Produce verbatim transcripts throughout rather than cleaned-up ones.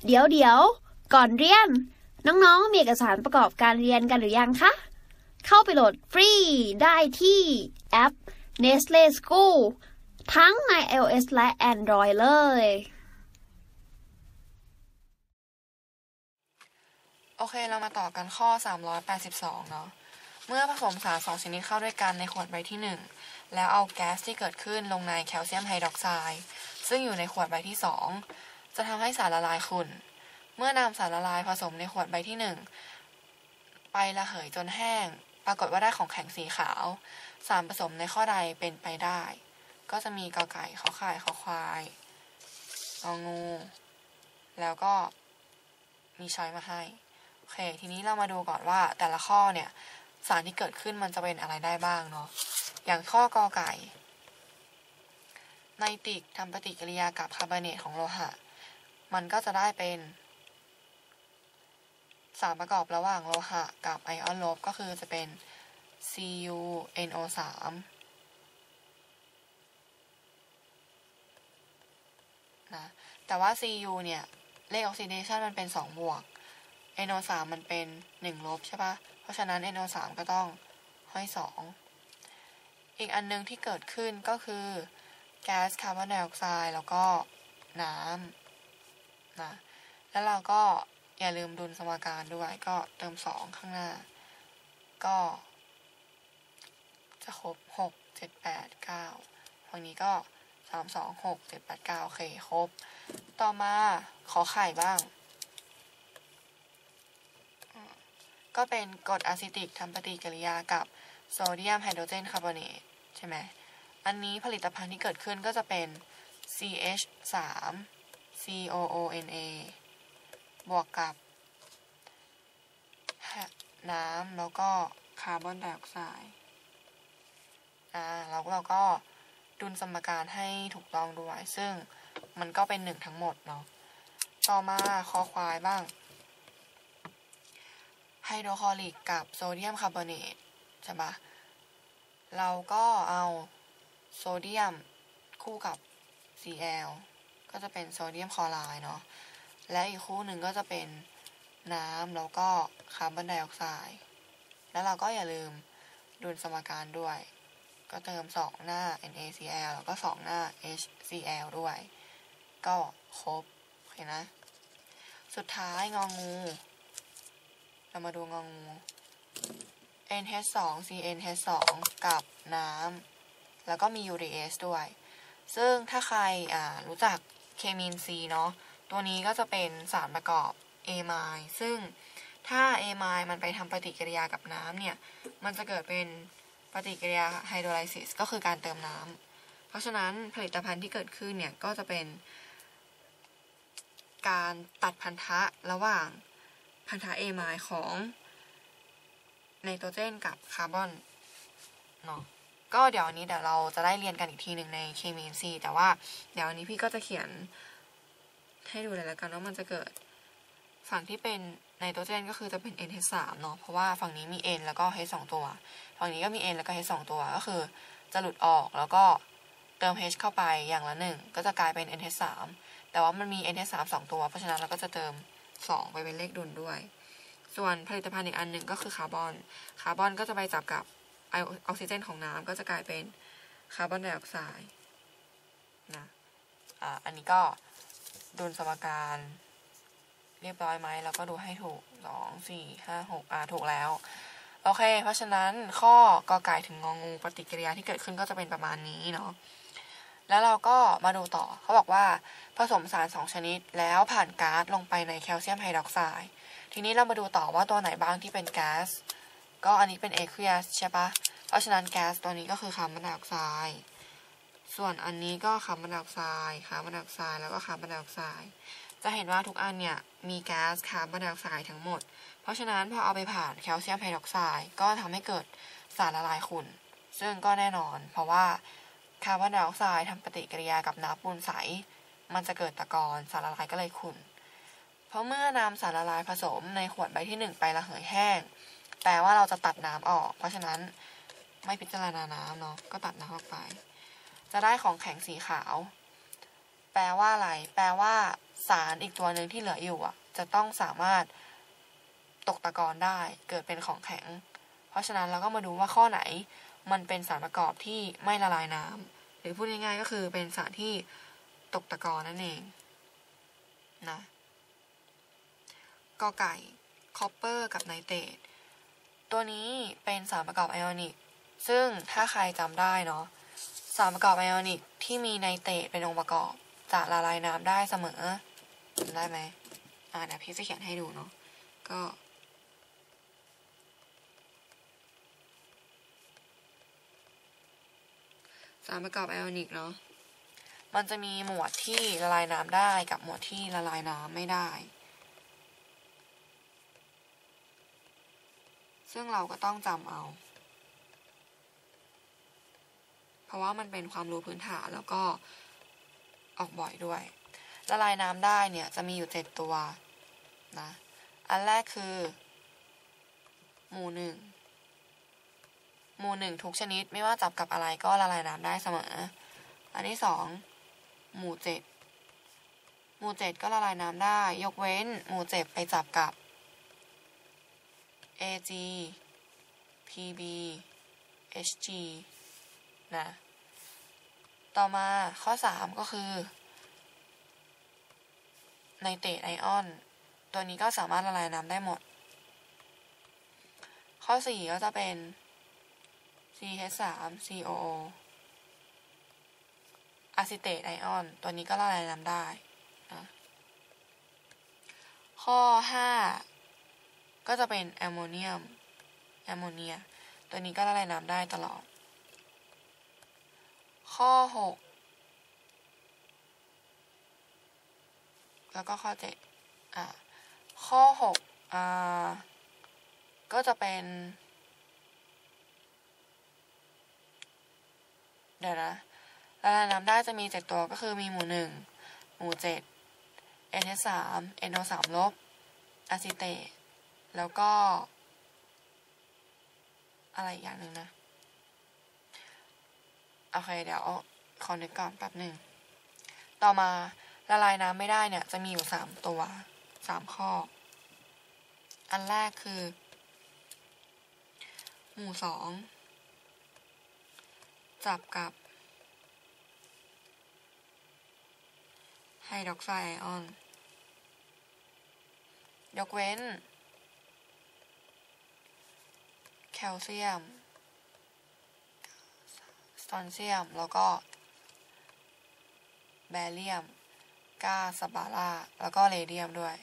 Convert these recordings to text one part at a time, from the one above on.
เดี๋ยวเดี๋ยวก่อนเรียนน้องๆมีเอกสารประกอบการเรียนกันหรือยังคะเข้าไปโหลดฟรีได้ที่แอป Nestle School ทั้งใน iOS และ Android เลยโอเคเรามาต่อกันข้อสามร้อยแปดสิบสองเนาะเมื่อผสมสารสองชนิดเข้าด้วยกันในขวดใบที่หนึ่งแล้วเอาแก๊สที่เกิดขึ้นลงในแคลเซียมไฮดรอกไซด์ซึ่งอยู่ในขวดใบที่สองจะทำให้สารละลายขุ่นเมื่อนำสารละลายผสมในขวดใบที่หนึ่งไประเหยจนแห้งปรากฏว่าได้ของแข็งสีขาวสารผสมในข้อใดเป็นไปได้ก็จะมีกอไก่ขอไข่ขอควายงองูแล้วก็มีช้อยมาให้โอเคทีนี้เรามาดูก่อนว่าแต่ละข้อเนี่ยสารที่เกิดขึ้นมันจะเป็นอะไรได้บ้างเนาะอย่างข้อกอไก่ไนตริกทำปฏิกิริยากับคาร์บอเนตของโลหะมันก็จะได้เป็นสารประกอบระหว่างโลหะกับไอออนลบก็คือจะเป็น ซี ยู เอ็น โอ สาม นะแต่ว่า ซี ยู เนี่ยเลขออกซิเดชันมันเป็นสองบวก เอ็น โอ สาม มันเป็นหนึ่งลบใช่ปะเพราะฉะนั้น เอ็น โอ สาม ก็ต้องห้อยสองอีกอันนึงที่เกิดขึ้นก็คือแก๊สคาร์บอนไดออกไซด์แล้วก็น้ำนะแล้วเราก็อย่าลืมดุลสมการด้วยก็เติมสองข้างหน้าก็จะครบหก เจ็ด แปด เก้าฝั่งนี้ก็สาม สอง หก เจ็ด แปด เก้าโอเคครบต่อมาขอไข่บ้างก็เป็นกรดอะซิติกทำปฏิกิริยากับโซเดียมไฮโดรเจนคาร์บอเนตใช่ไหมอันนี้ผลิตภัณฑ์ที่เกิดขึ้นก็จะเป็น ซี เอช สาม ซี โอ โอ เอ็น เอ บวกกับน้ำแล้วก็คาร์บอนไดออกไซด์อ่าแล้วเราก็ดุลสมการให้ถูกต้องด้วยซึ่งมันก็เป็นหนึ่งทั้งหมดเนาะต่อมาคอควายบ้างไฮโดรคลอริกกับโซเดียมคาร์บอเนตใช่ปะเราก็เอาโซเดียมคู่กับ ซี แอล ก็จะเป็นโซเดียมคลอไรด์เนาะและอีกคู่หนึ่งก็จะเป็นน้ำแล้วก็คาร์บอนไดออกไซด์แล้วเราก็อย่าลืมดุลสมการด้วยก็เติมสองหน้า เอ็น เอ ซี แอล แล้วก็สองหน้า เอช ซี แอล ด้วยก็ครบโอเคนะสุดท้ายงองูเรามาดูงองู เอ็น เอช สอง ซี เอ็น เอช สอง กับน้ำแล้วก็มี ยู ดี เอส ด้วยซึ่งถ้าใครอ่ารู้จักเคมีน C เนาะตัวนี้ก็จะเป็นสารประกอบ เอ ไมด์ ซึ่งถ้า เอ ไมด์ มันไปทำปฏิกิริยากับน้ำเนี่ยมันจะเกิดเป็นปฏิกิริยาไฮโดรไลซิสก็คือการเติมน้ำเพราะฉะนั้นผลิตภัณฑ์ที่เกิดขึ้นเนี่ยก็จะเป็นการตัดพันธะระหว่างพันธะ เอ ไมด์ ของไนโตรเจนกับคาร์บอนเนาะก็เดี๋ยวอันนี้เดี๋ยวเราจะได้เรียนกันอีกทีหนึ่งในเคมี ซี แต่ว่าเดี๋ยวอันนี้พี่ก็จะเขียนให้ดูเลยแล้วกันว่ามันจะเกิดฝั่งที่เป็นไนโตรเจนก็คือจะเป็น เอ็น เอช สาม เนาะเพราะว่าฝั่งนี้มี N แล้วก็ H สองตัวฝั่งนี้ก็มี N แล้วก็ H สองตัวก็คือจะหลุดออกแล้วก็เติม H เข้าไปอย่างละหนึ่งก็จะกลายเป็น เอ็น เอช สาม แต่ว่ามันมี เอ็น เอช สาม สองตัวเพราะฉะนั้นเราก็จะเติมสองไปเป็นเลขดุลด้วยส่วนผลิตภัณฑ์อีกอันหนึ่งก็คือคาร์บอนคาร์บอนก็จะไปจับกับไอออกซิเจนของน้ำก็จะกลายเป็นคาร์บอนไดออกไซด์นะอ่าอันนี้ก็ดุลสมการเรียบร้อยไหมแล้วก็ดูให้ถูกสอง สี่ ห้า หกอ่าถูกแล้วโอเคเพราะฉะนั้นข้อกอไก่ถึงงองูปฏิกิริยาที่เกิดขึ้นก็จะเป็นประมาณนี้เนาะแล้วเราก็มาดูต่อเขาบอกว่าผสมสารสองชนิดแล้วผ่านก๊าซลงไปในแคลเซียมไฮดรอกไซด์ทีนี้เรามาดูต่อว่าตัวไหนบ้างที่เป็นแก๊สก็อันนี้เป็น aqueous ใช่ปะเพราะฉะนั้นแก๊สตัวนี้ก็คือคาร์บอนไดออกไซด์ส่วนอันนี้ก็คาร์บอนไดออกไซด์คาร์บอนไดออกไซด์แล้วก็คาร์บอนไดออกไซด์จะเห็นว่าทุกอันเนี่ยมีแก๊สคาร์บอนไดออกไซด์ทั้งหมดเพราะฉะนั้นพอเอาไปผ่านแคลเซียมไฮดรอกไซด์ก็ทำให้เกิดสารละลายขุ่นซึ่งก็แน่นอนเพราะว่าคาร์บอนไดออกไซด์ทำปฏิกิริยากับน้ำปูนใสมันจะเกิดตะกอนสารละลายก็เลยขุ่นเพราะเมื่อนำสารละลายผสมในขวดใบที่หนึ่งไประเหยแห้งแปลว่าเราจะตัดน้ำออกเพราะฉะนั้นไม่พิจารณาน้ำเนาะก็ตัดน้ำออกไปจะได้ของแข็งสีขาวแปลว่าอะไรแปลว่าสารอีกตัวหนึ่งที่เหลืออยู่อ่ะจะต้องสามารถตกตะกอนได้เกิดเป็นของแข็งเพราะฉะนั้นเราก็มาดูว่าข้อไหนมันเป็นสารประกอบที่ไม่ละลายน้ำหรือพูดง่ายๆก็คือเป็นสารที่ตกตะกอนนั่นเองนะกอไก่คอปเปอร์กับไนเตรตตัวนี้เป็นสารประกอบไอออนิกซึ่งถ้าใครจำได้เนาะสารประกอบไอออนิกที่มีไนเตรตเป็นองค์ประกอบจะละลายน้ำได้เสมอจำได้ไหมอ่าเดี๋ยวพี่จะเขียนให้ดูเนาะก็สารประกอบไอออนิกเนาะมันจะมีหมวดที่ละลายน้ำได้กับหมวดที่ละลายน้ำไม่ได้ซึ่งเราก็ต้องจำเอาเพราะว่ามันเป็นความรู้พื้นฐานแล้วก็ออกบ่อยด้วยละลายน้ำได้เนี่ยจะมีอยู่เจ็ดตัวนะอันแรกคือหมู่หนึ่งหมู่หนึ่งทุกชนิดไม่ว่าจับกับอะไรก็ละลายน้ำได้เสมออันที่สองหมู่เจ็ดหมู่เจ็ดก็ละลายน้ำได้ยกเว้นหมู่เจ็ดไปจับกับ เอ จี พี บี เอช จี นะต่อมาข้อสามก็คือไนเตรตไอออนตัวนี้ก็สามารถละลายน้ำได้หมดข้อสี่ก็จะเป็น ซี เอช สาม ซี โอ โอ อะซิเตตไอออนตัวนี้ก็ละลายน้ำได้นะข้อห้าก็จะเป็นแอมโมเนียมแอมโมเนียตัวนี้ก็ละลายน้ำได้ตลอดข้อหกแล้วก็ข้อเจ็ดอ่าข้อหกอ่าก็จะเป็นเดี๋ยวนะละลายน้ำได้จะมีเจ็ดตัวก็คือมีหมู่หนึ่งหมู่เจ็ด เอช สาม เอ็น โอ สาม ลบอะซิเตตแล้วก็อะไรอีกอย่างหนึ่งนะโอเคเดี๋ยวขอนึกก่อนแป๊บหนึ่งต่อมาละลายน้ำไม่ได้เนี่ยจะมีอยู่สามตัวสามข้ออันแรกคือหมู่สองจับกับไฮดรอกไซด์ไอออนยกเว้นแคลเซียมสตอนเซียมแล้วก็แบเรียมก๊าซบาร่าแล้วก็เรเดียมด้วย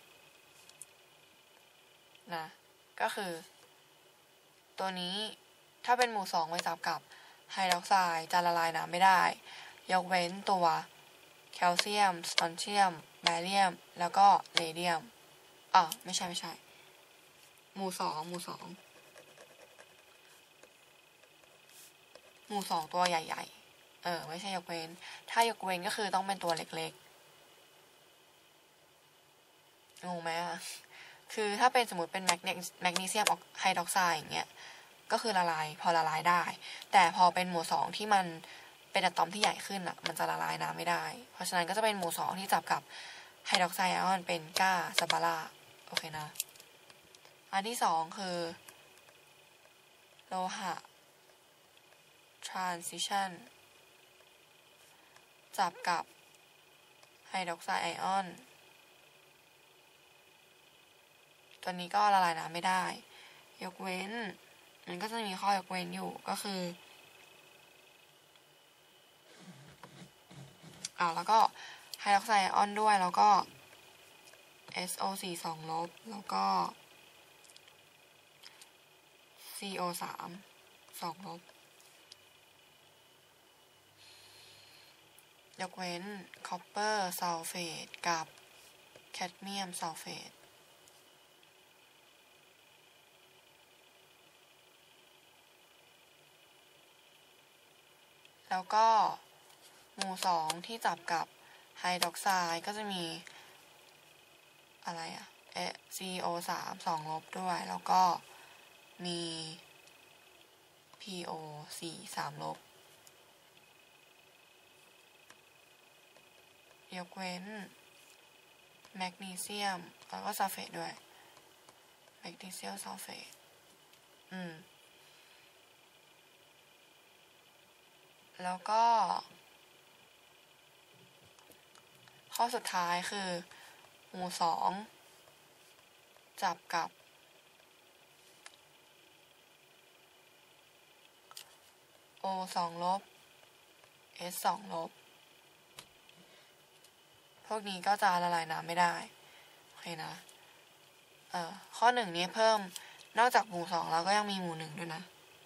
นะก็คือตัวนี้ถ้าเป็นหมู่สองไปจับกับไฮดรอกไซด์จะละลายน้ำไม่ได้ยกเว้นตัวแคลเซียมสตอนเซียมแบเรียมแล้วก็เรเดียมอ่ะไม่ใช่ไม่ใช่หมู่สองหมู่สองหมู่สองตัวใหญ่ๆเออไม่ใช่ยกเว้นถ้ายกเว้นก็คือต้องเป็นตัวเล็กๆงงไหมอ่ะคือถ้าเป็นสมมติเป็นแมกนีแมกนีเซียมออกไฮดรอกไซด์อย่างเงี้ยก็คือละลายพอละลายได้แต่พอเป็นหมู่สองที่มันเป็นอะตอมที่ใหญ่ขึ้นอ่ะมันจะละลายน้ำไม่ได้เพราะฉะนั้นก็จะเป็นหมู่สองที่จับกับไฮดรอกไซด์ไอออนเป็นก๊าซบาร่าโอเคนะอันที่สองคือโลหะ transition จับกับไฮดรอกไซด์ไอออนตัวนี้ก็ละลายน้ำไม่ได้ยกเว้นมันก็จะมีข้อยกเว้นอยู่ก็คืออ่าแล้วก็ไฮดรอกไซด์ไอออนด้วยแล้วก็ เอส โอ สี่ สอง ลบแล้วก็ ซี โอ สาม สอง ลบยกเว้นคอปเปอร์ซัลเฟตกับแคดเมียมซัลเฟตแล้วก็หมู่สองที่จับกับไฮดรอกไซด์ก็จะมีอะไรอะ ซี โอ สาม สอง ลบด้วยแล้วก็มี พี โอ สี่ สาม ลบยกเว้นแมกนีเซียมแล้วก็ซัลเฟตด้วยแมกนีเซียมซัลเฟตอืมแล้วก็ข้อสุดท้ายคือหมู่สองจับกับโอสองลบเอสสองลบพวกนี้ก็จะละลายน้ำไม่ได้โอเคนะเอ่อข้อหนึ่งนี้เพิ่มนอกจากหมู่สองแล้วก็ยังมีหมู่หนึ่งด้วยนะ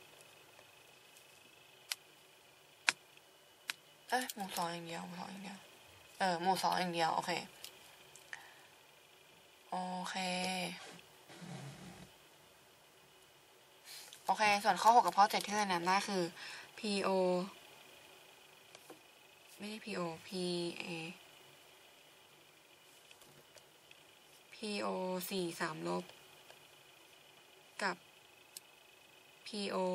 เอ้ยหมู่สองอย่างเดียวหมู่สองอย่างเดียวเออหมู่สองอย่างเดียวโอเคโอเคโอเคส่วนข้อหกกับข้อเจ็ดที่เราแนะนำได้คือ พี โอ ไม่ใช่ พี โอ พี เอ พี โอ สี่สามลบกับ พี โอ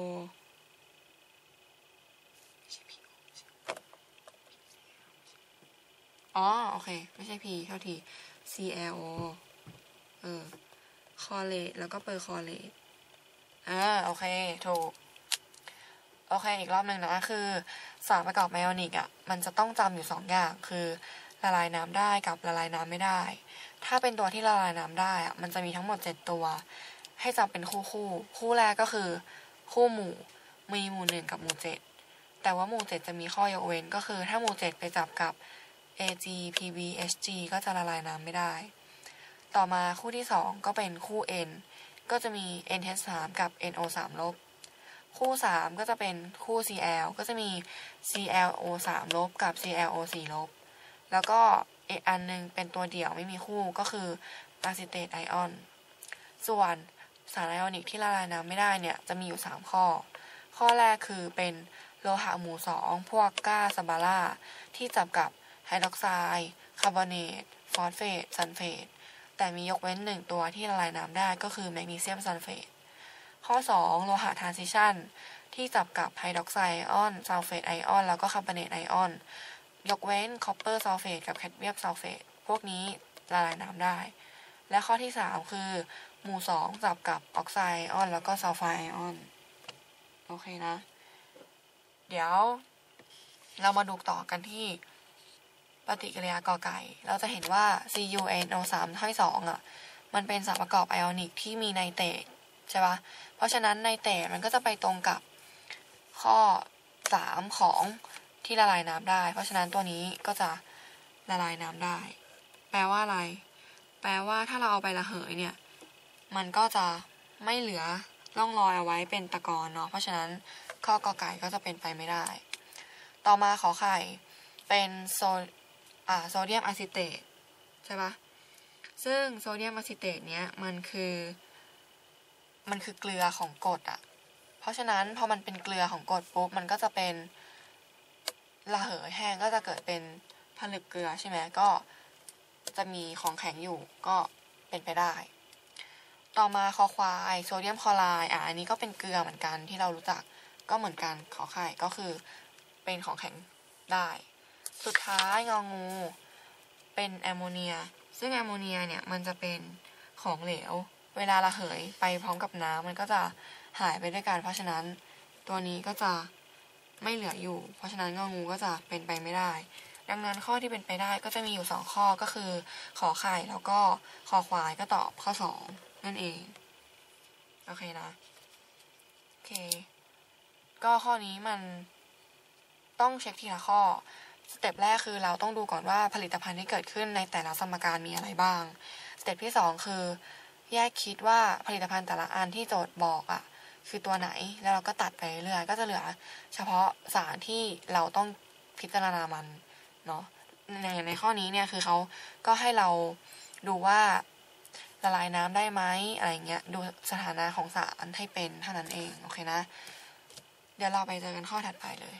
อ๋อโอเคไม่ใช่ P เท่าที ซี แอล โอ เออคอเลตแล้วก็เปอร์คอเลตอ่าโอเคถูกโอเคอีกรอบหนึ่งนะคือสารประกอบไอออนิกอ่ะมันจะต้องจำอยู่สองอย่างคือละลายน้ำได้กับละลายน้ำไม่ได้ถ้าเป็นตัวที่ละลายน้ำได้อ่ะมันจะมีทั้งหมดเจ็ดตัวให้จำเป็นคู่คู่คู่แรกก็คือคู่หมู่มีหมู่หนึ่งกับหมู่เจ็ดแต่ว่าหมู่เจ็ดจะมีข้อยกเว้นก็คือถ้าหมู่เจ็ดไปจับกับ เอ จี พี บี เอช จี ก็จะละลายน้ำไม่ได้ต่อมาคู่ที่สองก็เป็นคู่ N ก็จะมี เอ็น เอช สาม กับ เอ็น โอ สาม ลบคู่สามก็จะเป็นคู่ ซี แอล ก็จะมี ซี แอล โอ สาม ลบกับ ซี แอล โอ สี่ ลบแล้วก็อีกอันนึงเป็นตัวเดี่ยวไม่มีคู่ก็คืออะซิเตตไอออนส่วนสารไอออนิกที่ละลายน้ำไม่ได้เนี่ยจะมีอยู่สามข้อข้อแรกคือเป็นโลหะหมู่สองพวกก้าซับบาร่าที่จับกับไฮดรอกไซด์คาร์บอเนตฟอสเฟตซัลเฟตแต่มียกเว้นหนึ่งตัวที่ละลายน้ำได้ก็คือแมกนีเซียมซัลเฟตข้อสองโลหะทรานซิชันที่จับกับไฮดรอกไซด์ไอออนซัลเฟตไอออนแล้วก็คาร์บอเนตไอออนยกเว้นคอปเปอร์ซัลเฟตกับแคดเมียมซัลเฟตพวกนี้ละลายน้ำได้และข้อที่สามคือหมู่สองจับกับออกไซด์ไอออนแล้วก็ซัลไฟด์ไอออนโอเคนะเดี๋ยวเรามาดูต่อกันที่ปฏิกิริยากอไก่เราจะเห็นว่า ซี ยู เอ็น โอ สาม ให้สองอ่ะมันเป็นสารประกอบไอออนิกที่มีไนเตรตใช่ปะเพราะฉะนั้นไนเตรตมันก็จะไปตรงกับข้อสามของที่ละลายน้ำได้เพราะฉะนั้นตัวนี้ก็จะละลายน้ำได้แปลว่าอะไรแปลว่าถ้าเราเอาไประเหยเนี่ยมันก็จะไม่เหลือร่องรอยเอาไว้เป็นตะกอนเนาะเพราะฉะนั้นข้อกอไก่ก็จะเป็นไปไม่ได้ต่อมาขอไข่เป็นโซอ่าโซเดียมอะซิเตตใช่ปะซึ่งโซเดียมอะซิเตตเนี้ยมันคือมันคือเกลือของกรดอ่ะเพราะฉะนั้นพอมันเป็นเกลือของกรดปุ๊บมันก็จะเป็นระเหยแห้งก็จะเกิดเป็นผลึกเกลือใช่ไหมก็จะมีของแข็งอยู่ก็เป็นไปได้ต่อมาคอควายโซเดียมคลอไรด์อ่ะอันนี้ก็เป็นเกลือเหมือนกันที่เรารู้จักก็เหมือนกันขอไข่ก็คือเป็นของแข็งได้สุดท้ายงองูเป็นแอมโมเนียซึ่งแอมโมเนียเนี่ยมันจะเป็นของเหลวเวลาระเหยไปพร้อมกับน้ำมันก็จะหายไปด้วยกันเพราะฉะนั้นตัวนี้ก็จะไม่เหลืออยู่เพราะฉะนั้นงองูก็จะเป็นไปไม่ได้ดังนั้นข้อที่เป็นไปได้ก็จะมีอยู่สองข้อก็คือขอไข่แล้วก็คอควายก็ตอบข้อสองนั่นเองโอเคนะโอเคก็ข้อนี้มันต้องเช็คทีละข้อสเต็ปแรกคือเราต้องดูก่อนว่าผลิตภัณฑ์ที่เกิดขึ้นในแต่ละสมการมีอะไรบ้างสเต็ปที่สองคือแยกคิดว่าผลิตภัณฑ์แต่ละอันที่โจทย์บอกอ่ะคือตัวไหนแล้วเราก็ตัดไปเรื่อยก็จะเหลือเฉพาะสารที่เราต้องพิจารณามันเนาะในในข้อนี้เนี่ยคือเขาก็ให้เราดูว่าละลายน้ำได้ไหมอะไรเงี้ยดูสถานะของสารให้เป็นเท่านั้นเองโอเคนะเดี๋ยวเราไปเจอกันข้อถัดไปเลย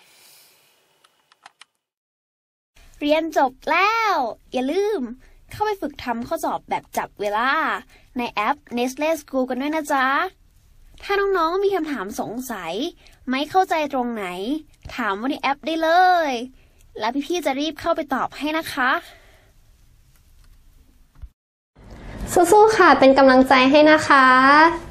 เรียนจบแล้วอย่าลืมเข้าไปฝึกทำข้อสอบแบบจับเวลาในแอป Nestle School กันด้วยนะจ๊ะถ้าน้องๆมีคำถามสงสัยไม่เข้าใจตรงไหนถามว่าในแอปได้เลยแล้วพี่ๆจะรีบเข้าไปตอบให้นะคะสู้ๆค่ะเป็นกำลังใจให้นะคะ